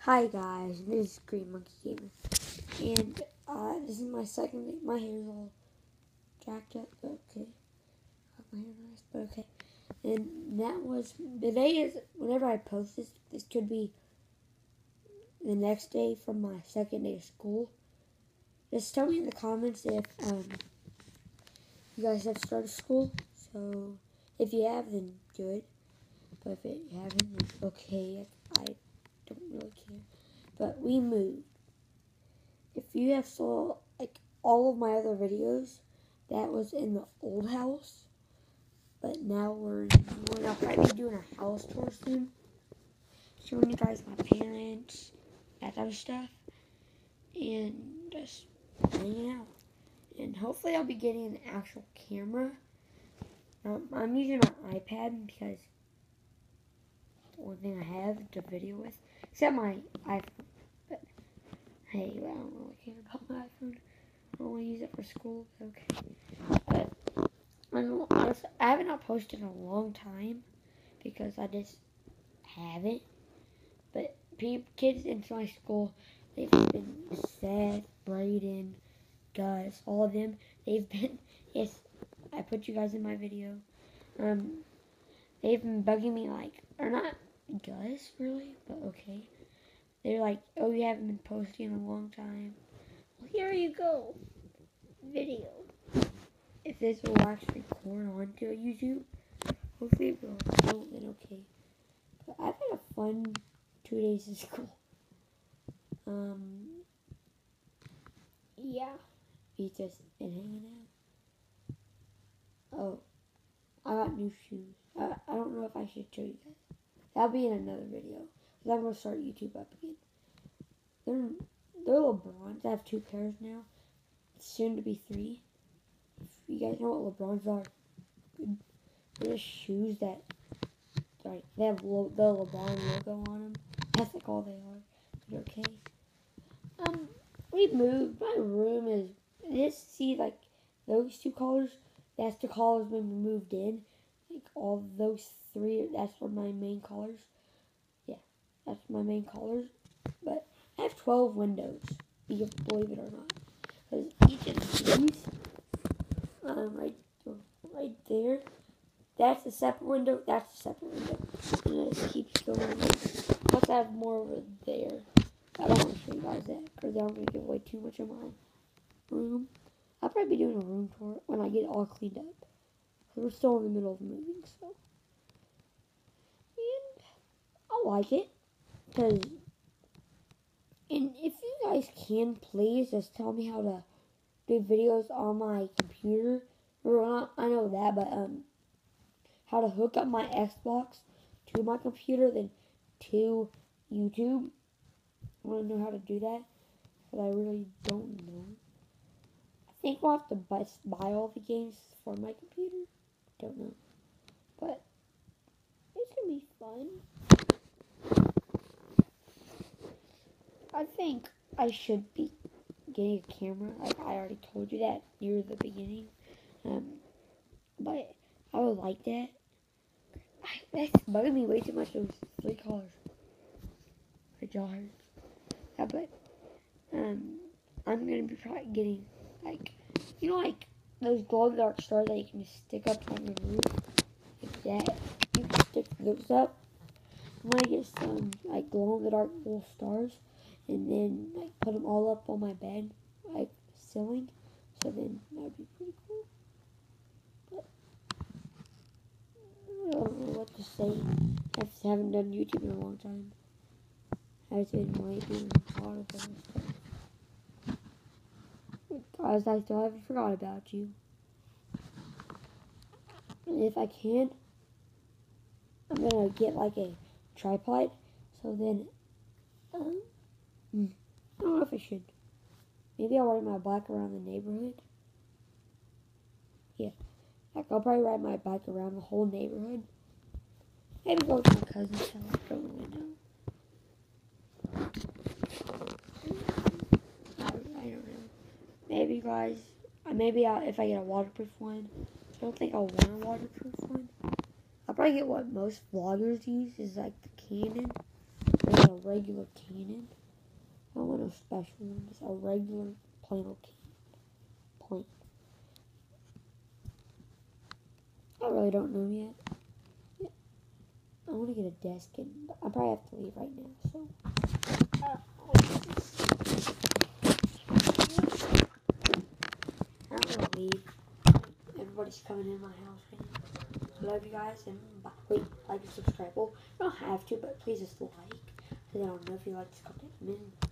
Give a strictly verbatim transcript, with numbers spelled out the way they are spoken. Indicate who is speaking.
Speaker 1: Hi guys, this is Green Monkey Gamer, and uh, this is my second day. My hair's all jacked up, but okay. Got my hair nice, but okay. And that was, today is, whenever I post this, this could be the next day from my second day of school. Just tell me in the comments if um, you guys have started school. So, if you have, then good. But if you haven't, then okay. I don't really care. But we moved. If you have saw like all of my other videos, that was in the old house. But now we're we're not probably doing a house tour soon, showing you guys my parents, that type of stuff, and just hanging out. And hopefully I'll be getting an actual camera. Um, I'm using my iPad because it's the only thing I have to video with, except my iPhone. But hey, I don't really care about my iPhone. I only use it for school. Okay. But I haven't not posted in a long time because I just haven't. But kids in my school, they've been Seth, Brayden, Gus, all of them. They've been, yes, I put you guys in my video. Um, they've been bugging me like, or not Gus really, but okay. They're like, oh, you haven't been posting in a long time. Well, here you go, video. If this will actually record onto YouTube, hopefully it will. Oh, then okay. But I've had a fun two days of school. Um, yeah. We just been hanging out. Oh, I got new shoes. I, I don't know if I should show you guys. That'll be in another video. Because I'm going to start YouTube up again. They're, they're LeBrons. I have two pairs now. It's soon to be three. If you guys know what LeBrons are, they're just shoes that, like, they have lo the LeBron logo on them. That's like all they are. But okay. Um, we moved. My room is, just see, like, those two colors, that's the colors when we moved in. Like, all those three, that's what my main colors. Yeah, that's my main colors. But I have twelve windows, you can believe it or not. Because each of these, um, right, right there, that's a separate window, that's a separate window. And it just keeps going. Plus I have more over there. I don't want to show you guys that, because I'm going to give away too much of my room. I'll probably be doing a room tour when I get it all cleaned up. Because we're still in the middle of moving, so. And I like it. Because, and if you guys can, please just tell me how to do videos on my computer. Or not, I know that, but um, how to hook up my Xbox to my computer, then to YouTube. I want to know how to do that, but I really don't know. I think we'll have to buy, buy all the games for my computer. Don't know, but it's gonna be fun. I think I should be getting a camera. Like I already told you that near the beginning, um, but I would like that. I, that's bugging me way too much. Those three colors, the jars. Yeah, but um, I'm gonna be probably getting like, you know, like those glow in the dark stars that you can just stick up on the roof, like that. You can stick those up. I'm gonna get some like glow in the dark little stars, and then like put them all up on my bed, like ceiling. So then that would be pretty cool. But I don't know what to say. I just haven't done YouTube in a long time. I've been waiting a lot of those stuff. Guys, I still haven't forgot about you. And if I can, I'm gonna get like a tripod. So then, um, I don't know if I should. Maybe I'll ride my bike around the neighborhood. Yeah, like I'll probably ride my bike around the whole neighborhood. Maybe go to my cousin's house. I don't really know. I, I don't know. Maybe guys, maybe I'll, if I get a waterproof one. I don't think I'll want a waterproof one. I'll probably get what most vloggers use, is like the Canon, or the a regular cannon. I don't want no special one, just a regular plain old cannon. Plain. I really don't know yet. I want to get a desk, and I probably have to leave right now, so. Uh, I'm gonna leave. Everybody's coming in my house right now. I love you guys, and bye. Wait, like and subscribe. Well, you don't have to, but please just like, because I don't know if you like this content. And then, bye.